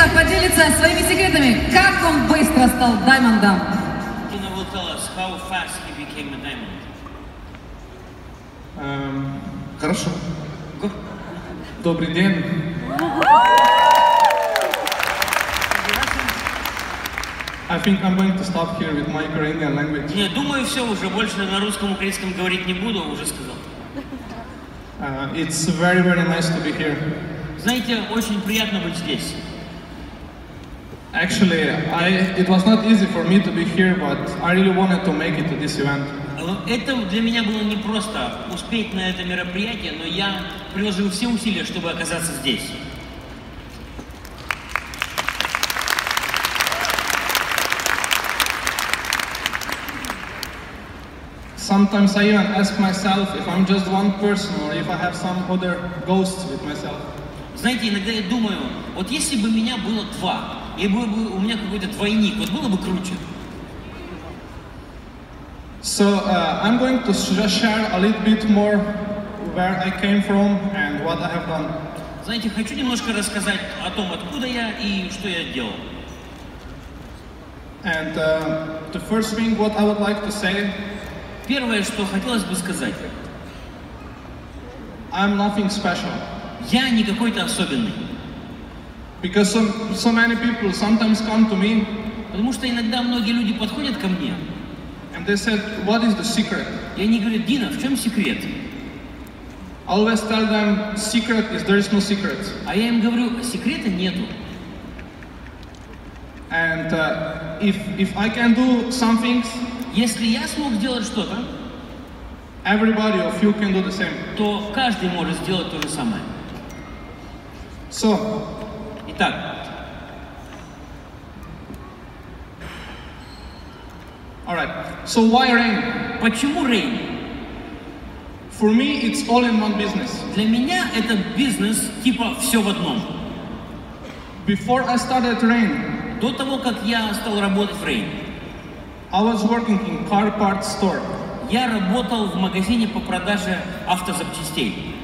Мишка поделится своими секретами, как он быстро стал даймондом. Tina will tell us how fast he became a diamond. Хорошо. Добрый день. I think I'm going to stop here with my Ukrainian language. Не, думаю, все, уже больше на русском, украинском говорить не буду, уже сказал. It's very, very nice to be here. Знаете, очень приятно быть здесь. Actually, it was not easy for me to be here, but I really wanted to make it to this event. Это для меня было непросто успеть на это мероприятие, но я приложил все усилия, чтобы оказаться здесь. Sometimes I even ask myself if I'm just one person or if I have some other ghosts with myself. Знаете, иногда я думаю, вот если бы меня было два, и был бы у меня какой-то двойник, вот было бы круче. So I'm going to just share a little bit more where I came from and what I have done. Знаете, хочу немножко рассказать о том, откуда я и что я делал. And the first thing what I would like to say, Первое, что хотелось бы сказать, I'm nothing special. я не какой-то особенный. Because so many people sometimes come to me Потому что иногда многие люди подходят ко мне, and they said, what is the secret? и они говорят: Дина, в чем секрет? I always tell them, secret is there is no secret. А я им говорю: секрета нету. And if I can do some things, Если я смог сделать что-то, everybody of you can do the same. то каждый может сделать то же самое. So, Итак, all right. So why Rain? почему Rain? For me, it's all in one business. Для меня это бизнес типа все в одном. Before I started Rain, До того, как я стал работать в Rain, I was working in car parts store. я работал в магазине по продаже автозапчастей.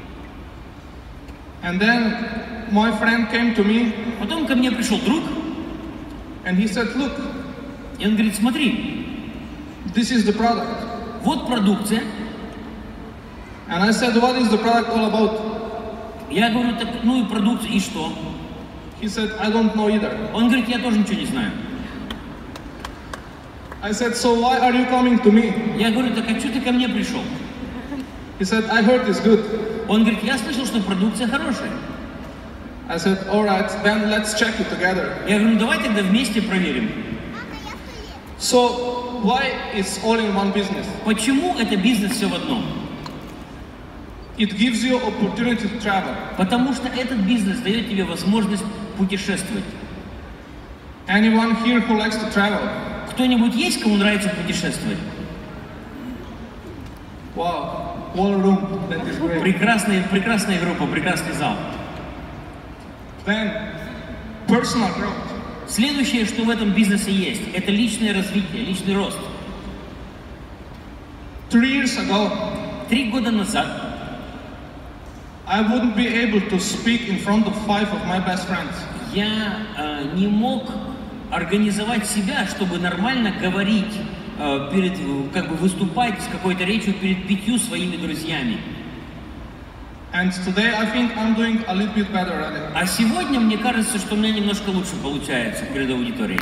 And then my friend came to me Потом ко мне пришел друг, and he said, look, и он говорит: смотри, this is the product. вот продукция. And I said, what is the product all about? Я говорю: так, ну и продукция, и что? He said, I don't know either. Он говорит: я тоже ничего не знаю. I said, so why are you coming to me? Я говорю: так а что ты ко мне пришел? He said, I heard it's good. Он говорит: я слышал, что продукция хорошая. I said, all right, then let's check it together. Я говорю: ну давай тогда вместе проверим. So why it's all in one business? Почему это бизнес все в одном? It gives you opportunity to travel. Потому что этот бизнес дает тебе возможность путешествовать. Anyone here who likes to travel? Кто-нибудь есть, кому нравится путешествовать? Wow, whole room, that is great. Прекрасная группа, прекрасный зал. Then, personal growth. Следующее, что в этом бизнесе есть, это личное развитие, личный рост. 3 years ago, 3 года назад I wouldn't be able to speak in front of 5 of my best friends. я не мог организовать себя, чтобы нормально говорить, как бы выступать с какой-то речью перед 5 своими друзьями. And today I think I'm doing a little bit better at it. А сегодня мне кажется, что у меня немножко лучше получается перед аудиторией.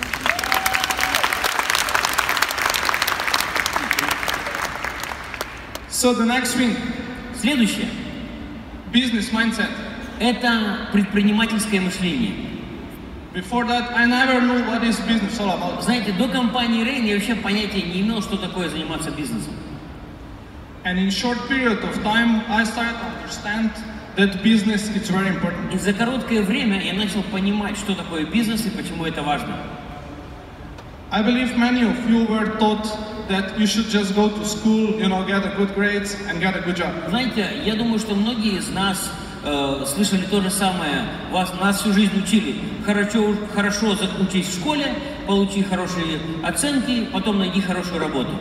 So the next thing, Следующее business mindset. – это предпринимательское мышление. Before that, I never knew what is business all about. Знаете, до компании Rain я вообще понятия не имел, что такое заниматься бизнесом. And in short period of time, I started to understand that business is very important. И за короткое время я начал понимать, что такое бизнес и почему это важно. I believe many of you were taught that you should just go to school, get a good grades and get a good job. Знаете, я думаю, что многие из нас слышали то же самое. Нас всю жизнь учили: хорошо учись в школе, получи хорошие оценки, потом найди хорошую работу.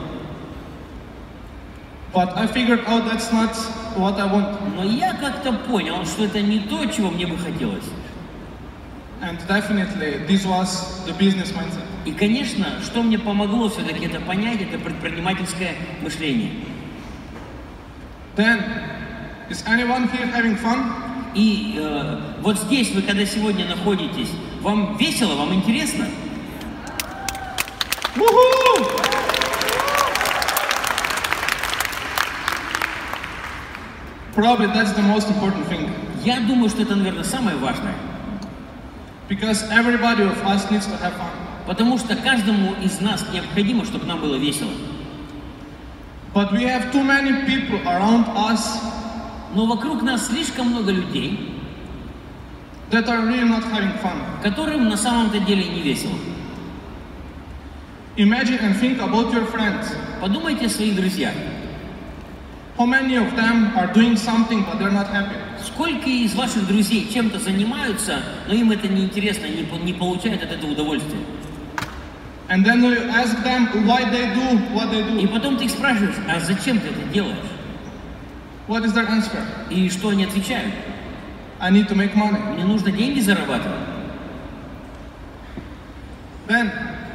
But I figured out that's not what I want. Но я как-то понял, что это не то, чего мне бы хотелось. And definitely this was the business mindset. И, конечно, что мне помогло все-таки это понять, это предпринимательское мышление. Then, is anyone here having fun? И вот здесь вы, когда сегодня находитесь, вам весело, вам интересно? Woohoo! Probably that's the most important thing. Я думаю, что это, наверное, самое важное. Because everybody of us needs to have fun. Потому что каждому из нас необходимо, чтобы нам было весело. But we have too many people around us Но вокруг нас слишком много людей, that are really not having fun. которым на самом-то деле не весело. Imagine and think about your friends. Подумайте о своих друзьях. How many of them are doing something but they're not happy? Сколько из ваших друзей чем-то занимаются, но им это неинтересно, не получают от этого удовольствия. And then you ask them why they do what they И do. потом ты их спрашиваешь, а зачем ты это делаешь? What is their answer? И что они отвечают? I need to make money. Мне нужно деньги зарабатывать. Then,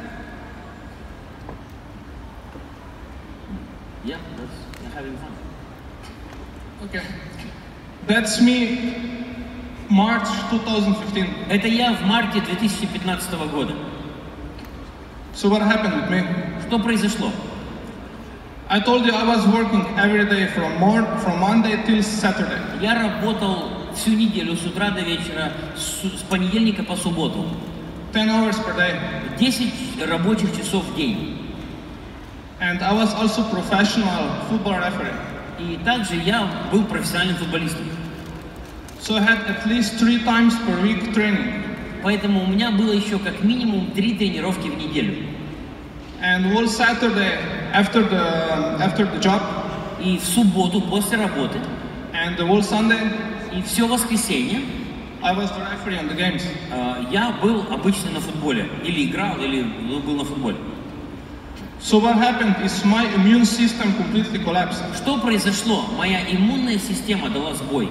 Yeah, that's having fun. okay, that's me, March 2015. Это я в марте 2015 года. So what happened with me? Что произошло? I told you I was working every day from Monday till Saturday. Я работал всю неделю с утра до вечера, с понедельника по субботу. 10 hours per day. 10 рабочих часов в день. And I was also professional football referee. И также я был профессиональным футболистом. So I had at least 3 times per week training. Поэтому у меня было еще как минимум 3 тренировки в неделю. And all Saturday after the job, И в субботу после работы, and the whole Sunday, и все воскресенье I was the referee on the games. я был обычно на футболе. Или играл, или был на футболе. So what happened is my immune system completely collapsed. Что произошло? Моя иммунная система дала сбой.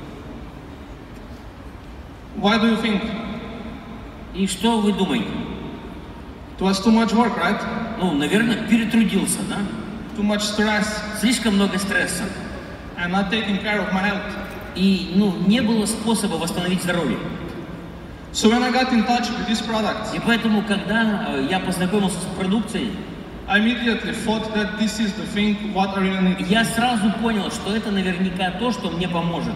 Why do you think? И что вы думаете? It was too much work, right? Ну, наверное, перетрудился, да? Too much stress Слишком много стресса. and not taking care of my health. И, не было способа восстановить здоровье. So when I got in touch with this product, И поэтому, когда я познакомился с продукцией, I immediately thought that this is the thing what I really need. я сразу понял, что это наверняка то, что мне поможет.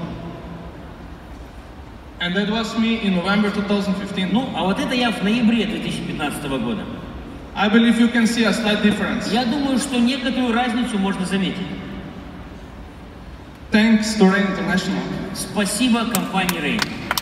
And that was me in November 2015. Ну, а вот это я в ноябре 2015 года. I believe you can see a slight difference. Я думаю, что некоторую разницу можно заметить. Thanks to Rain International. Спасибо компании Rain.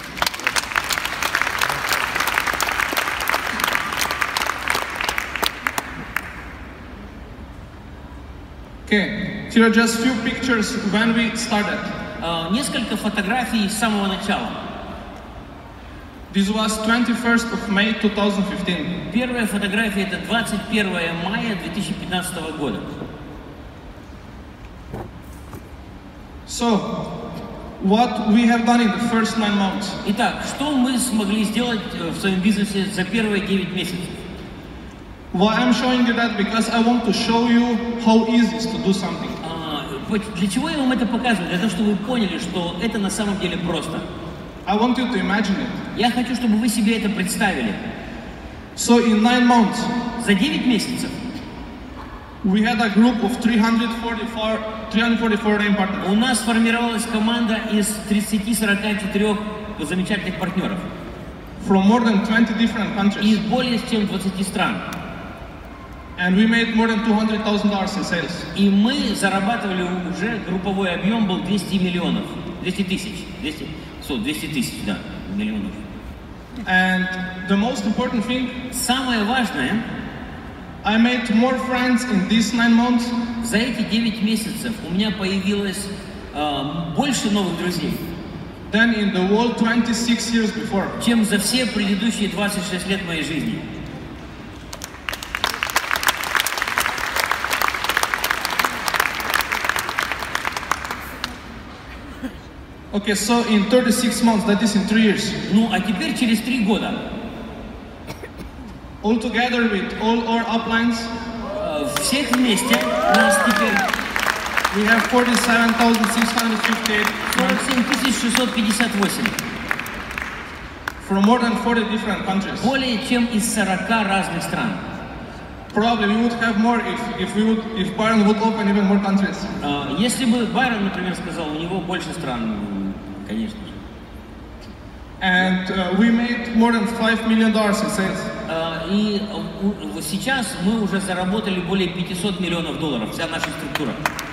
Okay, here are just few pictures when we started. Несколько фотографий с самого начала. This was 21st of May 2015. Первая фотография это 21 мая 2015 года. So, what we have done in the first 9 months? Итак, что мы смогли сделать в своем бизнесе за первые 9 месяцев? Why I'm showing you that? Because I want to show you how easy it is to do something. Для чего я вам это показываю? Для того, чтобы вы поняли, что это на самом деле просто. I want you to imagine it. Я хочу, чтобы вы себе это представили. So in 9 months, За 9 месяцев we had a group of 344 Rain partners у нас сформировалась команда из 30-44 замечательных партнеров from more than 20 different из countries. более чем 20 стран. And we made more than $200,000 in sales. И мы зарабатывали уже, групповой объем был 200 миллионов. 200 тысяч. 200 тысяч, да, миллионов. And the most important thing, Самое важное, I made more friends in these 9 months за эти 9 месяцев у меня появилось больше новых друзей, than in the whole 26 years before. чем за все предыдущие 26 лет моей жизни. Okay, so in 36 months, that is in 3 years, Ну, а теперь через 3 года all together with all our uplines, всех вместе нас теперь we have 47,658 47 658. from more than 40 different countries. Более чем из 40 разных стран. Probably we would have more if Byron would open even more countries. Если бы Байрон, например, сказал, у него больше стран, конечно же. And we made more than $5 million in sales. И сейчас мы уже заработали более $500 миллионов, вся наша структура.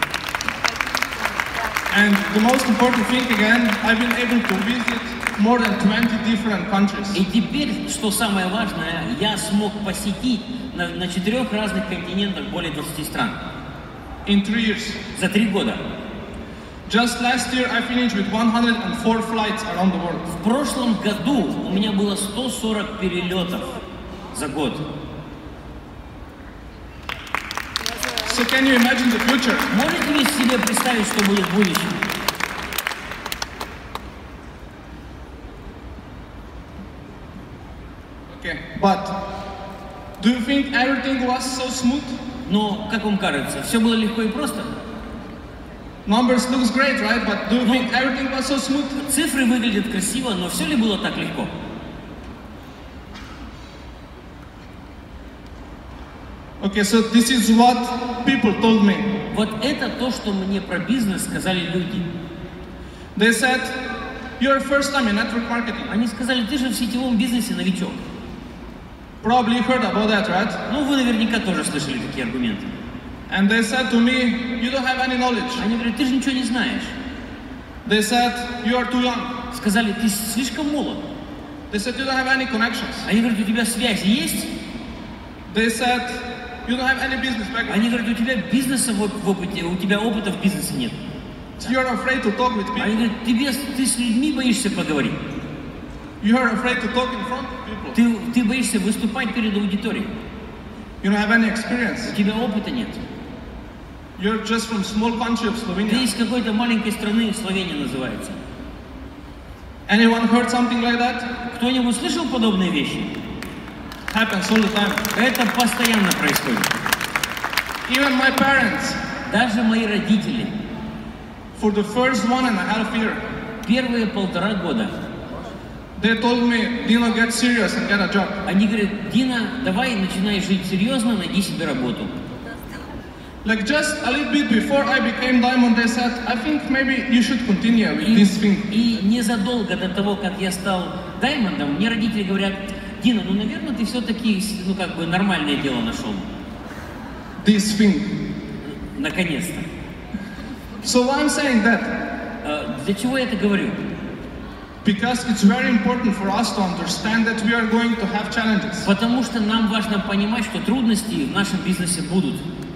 And the most important thing again, I've been able to visit more than 20 different countries. И теперь, что самое важное, я смог посетить на 4 разных континентах более 20 стран. In 3 years. За 3 года. Just last year I finished with 104 flights around the world. В прошлом году у меня было 140 перелетов за год. So can you imagine the future? Можете ли себе представить, что будет в будущем? Okay, but do you think everything was so smooth? Но, как вам кажется, все было легко и просто? Numbers looks great, right? But do you think everything was so smooth? Цифры выглядят красиво, но все ли было так легко? Okay, so this is what people told me. Вот это то, что мне про бизнес сказали люди. They said, you're first time in network marketing. Они сказали, ты же в сетевом бизнесе новичок. Probably you heard about that, right? Ну, вы наверняка тоже слышали такие аргументы. And they said to me, you don't have any knowledge. Они говорят, ты же ничего не знаешь. They said, you are too young. Сказали, ты слишком молод. They said, you don't have any connections. Они говорят, у тебя связи есть? They said, you don't have any business background. Они говорят, у тебя бизнеса в опыте, у тебя опыта в бизнесе нет. You're afraid to talk with Они people. говорят, ты с людьми боишься поговорить. You're afraid to talk in front of people. Ты боишься выступать перед аудиторией. You don't have any experience. У тебя опыта нет. You're just from small country of Ты Slovenia. из какой-то маленькой страны, Словения называется. Anyone heard something like that? Кто-нибудь слышал подобные вещи? Happens all the time. Это постоянно происходит. Even my parents, Даже мои родители for the first 1.5 year, первые 1,5 года, they told me, Dino, get serious and get a job. они говорят, Дина, давай начинай жить серьезно, найди себе работу. Like just a little bit before I became diamond, they said, I think maybe you should continue with this thing. И незадолго до того, как я стал даймондом, мне родители говорят, Дина, ну, наверное, ты все-таки, ну, как бы нормальное дело нашел. This thing. Наконец-то. So why I'm saying that? Для чего я это говорю? Because it's very important for us to understand that we are going to have challenges. Потому что нам важно понимать, что трудности в нашем бизнесе будут.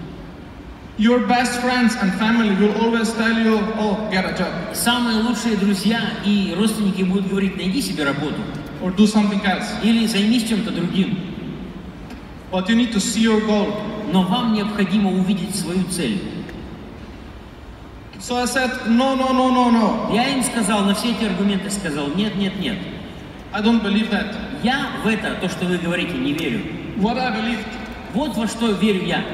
Your best friends and family will always tell you, oh, get a job. Самые лучшие друзья и родственники будут говорить, найди себе работу. Or do something else. Или займись чем-то другим. But you need to see your goal. Но вам необходимо увидеть свою цель. So I said, no, no, no, no, no. Я им сказал, на все эти аргументы сказал, нет, нет, нет. I don't believe that. Я в это, то, что вы говорите, не верю. What I believed, Вот во что верю я.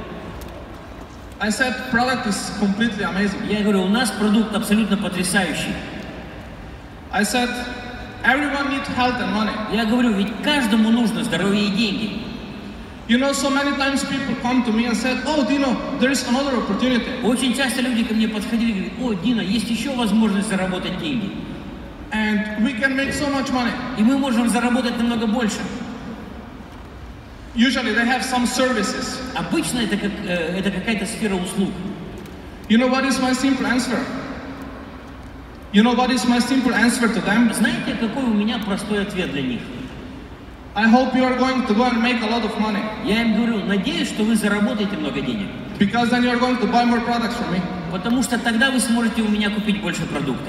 I said, product is completely amazing. Я говорю, у нас продукт абсолютно потрясающий. I said, everyone needs health and money. Я говорю, ведь каждому нужно здоровье и деньги. You know, so many times people come to me and said, oh, Dino, there is another opportunity. Очень часто люди ко мне подходили и говорят, о, Дина, есть еще возможность заработать деньги. And we can make so much money. И мы можем заработать намного больше. Usually they have some services. Обычно это какая-то сфера услуг. You know what is my simple answer? You know what is my simple answer to them? Знаете, какой у меня простой ответ для них? I hope you are going to go and make a lot of money. Я им говорю, надеюсь, что вы заработаете много денег. Because then you are going to buy more products from me. Потому что тогда вы сможете у меня купить больше продукта.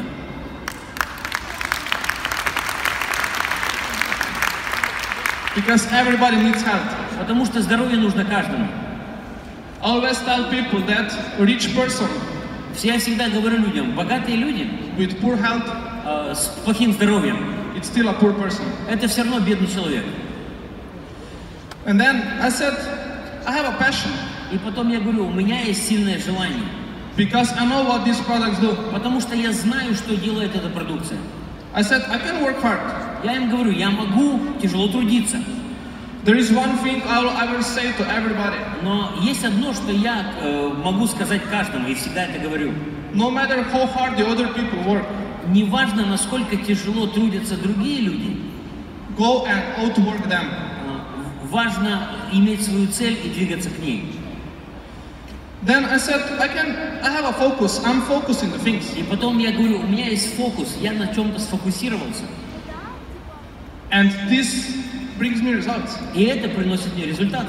Because everybody needs health. Потому что здоровье нужно каждому. I always tell people that a rich person Я всегда говорю людям, богатые люди with poor health, с плохим здоровьем, it's still a poor person. это все равно бедный человек. And then I said, I have a passion И потом я говорю, у меня есть сильное желание, because I know what these products do. потому что я знаю, что делает эта продукция. I said, I can work hard. Я им говорю, я могу тяжело трудиться, There is one thing I will say to everybody. но есть одно, что я могу сказать каждому, и всегда это говорю. No matter how hard the other people work, Неважно, насколько тяжело трудятся другие люди, go and outwork them. важно иметь свою цель и двигаться к ней. Then I said, I have a focus. I'm focused in the things. И потом я говорю, у меня есть фокус, я на чем-то сфокусировался, And this brings me results. и это приносит мне результаты.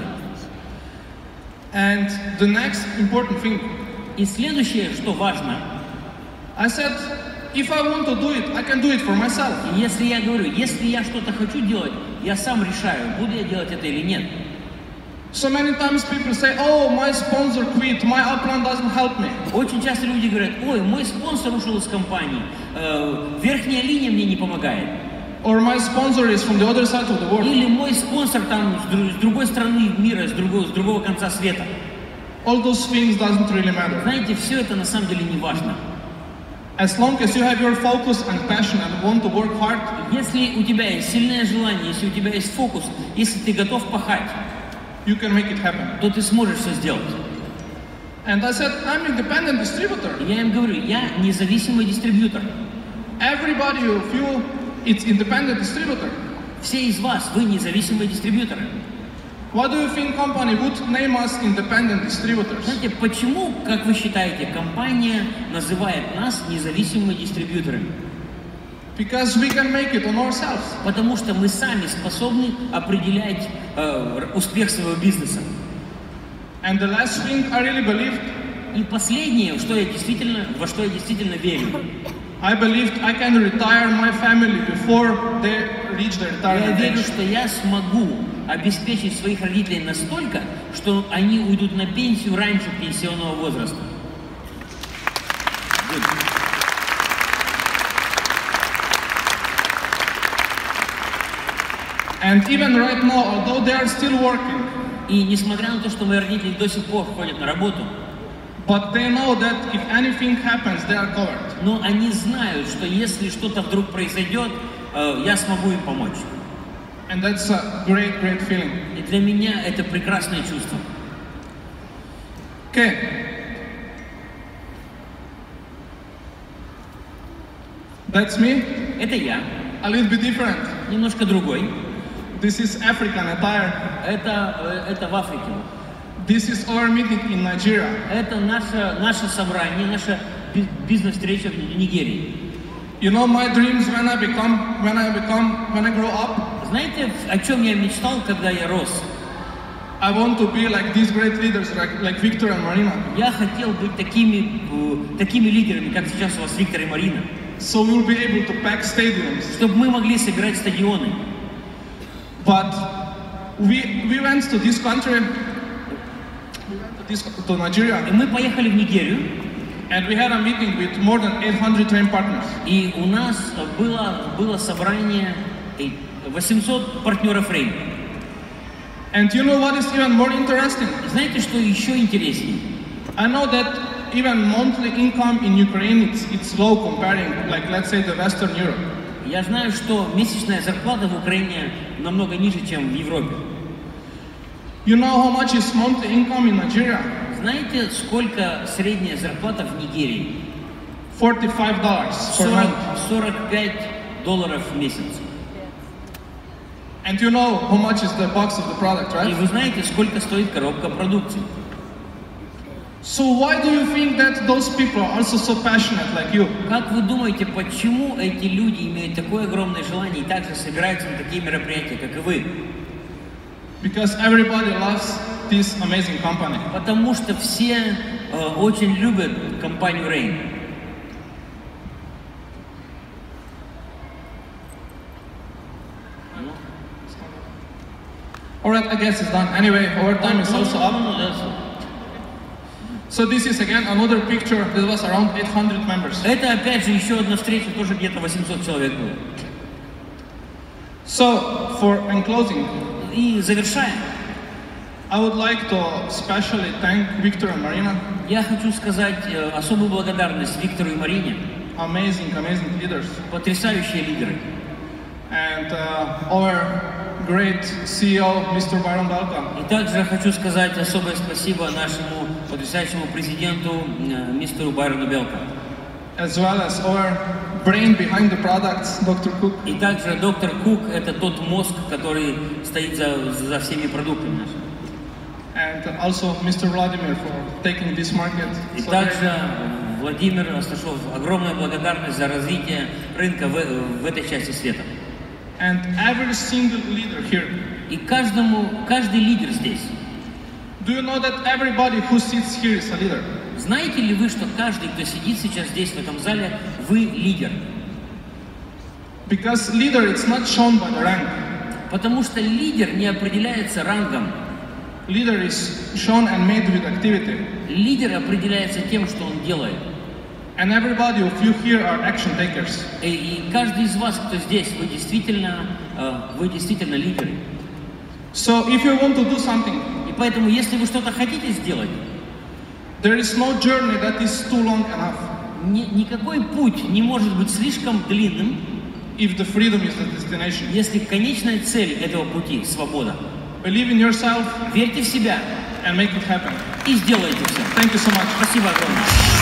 And the next important thing, И следующее, что важно, I said, if I want to do it, I can do it for myself. если я говорю, если я что-то хочу делать, я сам решаю, буду я делать это или нет. So many times people say, oh, my sponsor quit, my upline doesn't help me. Очень часто люди говорят, ой, мой спонсор ушел из компании, верхняя линия мне не помогает. Or my sponsor is from the other side of the world. Или мой спонсор там с другой стороны мира, с другого конца света. All those things doesn't really matter. Знаете, все это на самом деле не важно. As long as you have your focus and passion and want to work hard, Если у тебя есть сильное желание, если у тебя есть фокус, если ты готов пахать, you can make it happen. то ты сможешь все сделать. And I said, I'm independent distributor. И я им говорю, я независимый дистрибьютор. Everybody of you, it's independent distributor. Все из вас, вы независимые дистрибьюторы. Why do you think company would name us independent distributors? Знаете, почему, как вы считаете, компания называет нас независимыми дистрибьюторами? Because we can make it on ourselves. Потому что мы сами способны определять успех своего бизнеса. And the last thing I really believed, И последнее, во что я действительно верю, I believed I can retire my family before they reach their я retirement верю, age. что я смогу обеспечить своих родителей настолько, что они уйдут на пенсию раньше пенсионного возраста. And even right now, although they are still working, И несмотря на то, что мои родители до сих пор ходят на работу, but they know that if anything happens, they are covered. но они знают, что если что-то вдруг произойдет, я смогу им помочь. And that's a great, great feeling. И для меня это прекрасное чувство. Okay. That's me, Это я, a little bit different. немножко другой. This is African attire. Это в Африке. This is our meeting in Nigeria. Это наше собрание, наша бизнес-встреча в Нигерии. You know my dreams when I grow up? Знаете, о чем я мечтал, когда я рос? I want to be like these great leaders, like Victor and Marina. Я хотел быть такими лидерами, как сейчас у вас Виктор и Марина. So we'll be able to pack stadiums. Чтобы мы могли сыграть стадионы. But we went to this country, to Nigeria, И мы поехали в Нигерию, and we had a meeting with more than 800 trained partners. и у нас было собрание 800 партнеров Рейн. And you know what is even more interesting? Знаете, что еще интереснее? I know that even monthly income in Ukraine, it's low comparing, like let's say the Western Europe. Я знаю, что месячная зарплата в Украине намного ниже, чем в Европе. You know how much is monthly income in Nigeria? Знаете, сколько средняя зарплата в Нигерии? $45 per month. $45 в месяц. And you know how much is the box of the product, И right? вы знаете, сколько стоит коробка продукции? So why do you think that those people are also so passionate like you? Как вы думаете, почему эти люди имеют такое огромное желание и также собираются на такие мероприятия, как и вы? Because everybody loves this amazing company. Потому что все очень любят компанию Rain. Alright, I guess it's done. Anyway, our time is also up. So this is again another picture that was around 800 members. Это опять же еще одна встреча, тоже где-то 800 человек было. So in closing, И завершая, I would like to specially thank Victor and Marina, я хочу сказать особую благодарность Виктору и Марине, amazing leaders, потрясающие лидеры. and our great CEO, Mr. Byron Belka, И также хочу сказать особое спасибо нашему потрясающему президенту, мистеру Байрону Белка. as well as our brain behind the products, Dr. Cook. И также доктор Кук – это тот мозг, который стоит за всеми продуктами нашими. And also Mr. Vladimir for taking this market. И So также Владимир Асташов, огромная благодарность за развитие рынка в этой части света. and every single leader here. И каждый лидер здесь. Do you know that everybody who sits here is a leader? Знаете ли вы, что каждый, кто сидит сейчас здесь, в этом зале, вы лидер? Because leader it's not shown by the rank. Потому что лидер не определяется рангом. Leader is shown and made with activity. Лидер определяется тем, что он делает. And everybody of you here are action takers. И каждый из вас, кто здесь, вы действительно лидеры. So if you want to do something, И поэтому, если вы что-то хотите сделать, there is no journey that is too long enough никакой путь не может быть слишком длинным, if the freedom is the destination. если конечная цель этого пути – свобода. Believe in yourself Верьте в себя and make it happen. и сделайте все. Thank you so much. Спасибо огромное.